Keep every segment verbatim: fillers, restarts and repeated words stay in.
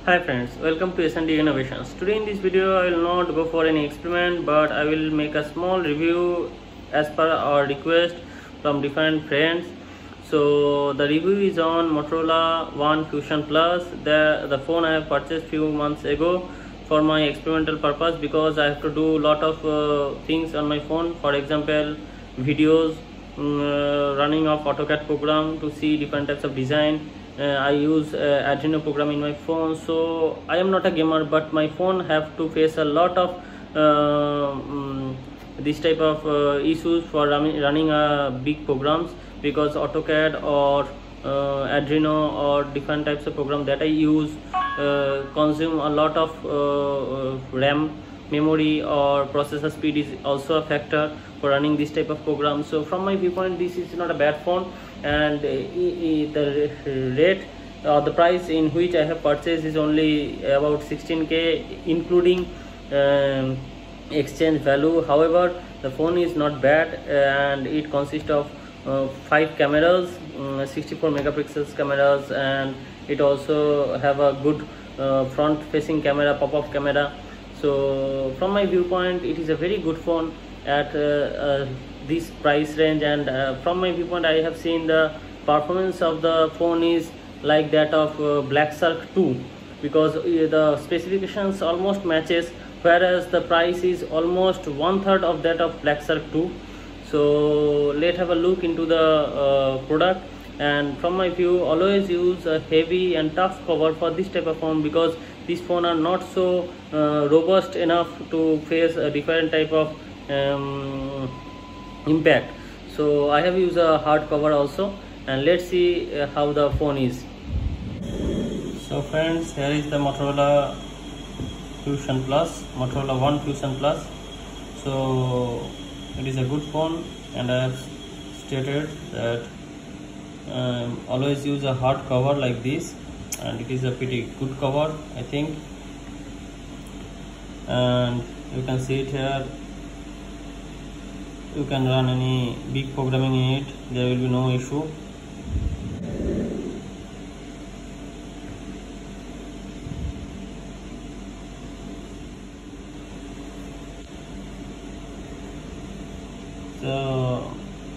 Hi friends, welcome to S and D Innovations. Today in this video I will not go for any experiment, but I will make a small review as per our request from different friends. So the review is on Motorola One Fusion Plus. The, the phone I have purchased few months ago for my experimental purpose, because I have to do lot of uh, things on my phone. For example, videos, um, uh, running of AutoCAD program to see different types of design. Uh, I use uh, Arduino program in my phone. So I am not a gamer, but my phone have to face a lot of uh, um, this type of uh, issues for running, running uh, big programs, because AutoCAD or uh, Arduino or different types of program that I use uh, consume a lot of uh, RAM, memory, or processor speed is also a factor for running this type of program. So from my viewpoint, this is not a bad phone, and uh, the rate or uh, the price in which I have purchased is only about sixteen K, including um, exchange value. However, the phone is not bad, and it consists of uh, five cameras, um, sixty-four megapixels cameras, and it also have a good uh, front facing camera, pop-up camera. So from my viewpoint, it is a very good phone at uh, uh, this price range, and uh, from my viewpoint, I have seen the performance of the phone is like that of uh, Black Shark two, because uh, the specifications almost matches, whereas the price is almost one third of that of Black Shark two. So let's have a look into the uh, product. And from my view, always use a heavy and tough cover for this type of phone, because these phones are not so uh, robust enough to face a different type of um, impact. So I have used a hard cover also, and let's see uh, how the phone is. So friends, here is the Motorola Fusion Plus, Motorola One Fusion Plus. So it is a good phone, and I have stated that um, always use a hard cover like this, and it is a pretty good cover, I think. And you can see it here. You can run any big programming in it, there will be no issue. So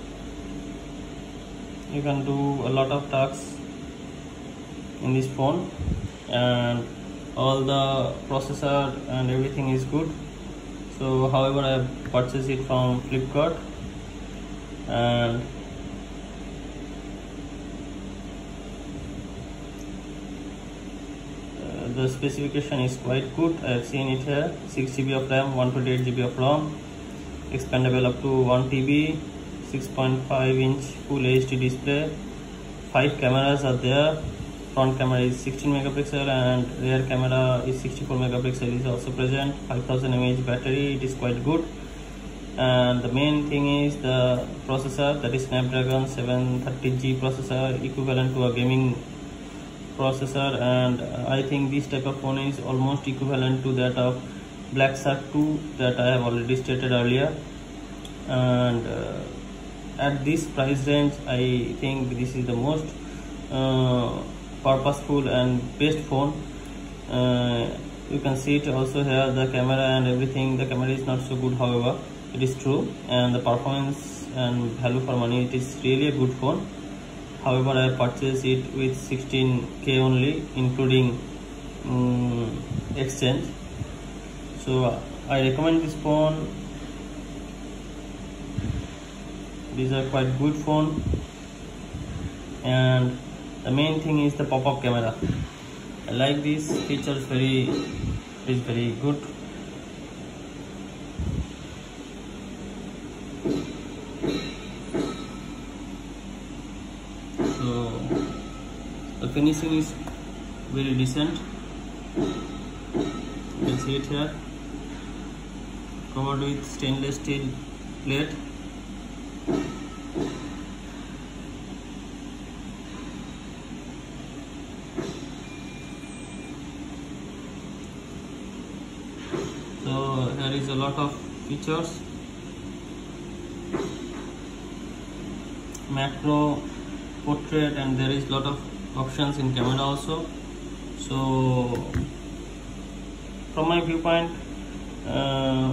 you can do a lot of tasks in this phone, and all the processor and everything is good. So however, I have purchased it from Flipkart, and uh, the specification is quite good. I have seen it here: six G B of RAM, one twenty-eight G B of ROM, expandable up to one T B, six point five inch full H D display, five cameras are there. Front camera is sixteen megapixel, and rear camera is sixty-four megapixel is also present. five thousand milliamp hour battery, it is quite good. And the main thing is the processor, that is Snapdragon seven thirty G processor, equivalent to a gaming processor, and I think this type of phone is almost equivalent to that of Black Shark two that I have already stated earlier. And uh, at this price range, I think this is the most uh, purposeful and best phone. Uh, you can see it also here, the camera and everything. The camera is not so good, however, it is true, and the performance and value for money, it is really a good phone. However, I purchased it with sixteen K only, including um, exchange. So I recommend this phone. These are quite good phone, and the main thing is the pop-up camera. I like these features, very it is very good. So the finishing is very decent. You can see it here, covered with stainless steel plate. So there is a lot of features: macro, portrait, and there is lot of options in camera also. So from my viewpoint, uh,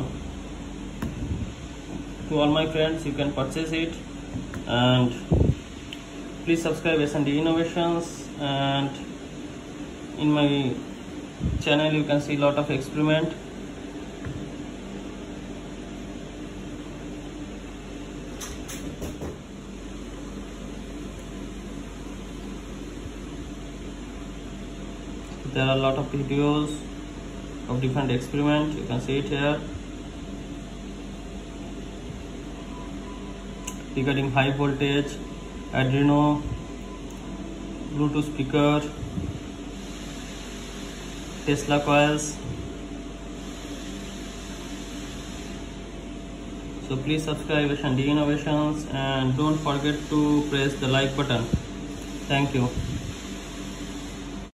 to all my friends, you can purchase it, and please subscribe S and D Innovations, and in my channel you can see a lot of experiment. There are a lot of videos of different experiments, you can see it here, regarding high voltage, Arduino, Bluetooth speaker, Tesla coils. So please subscribe S and D Innovations, and don't forget to press the like button. Thank you.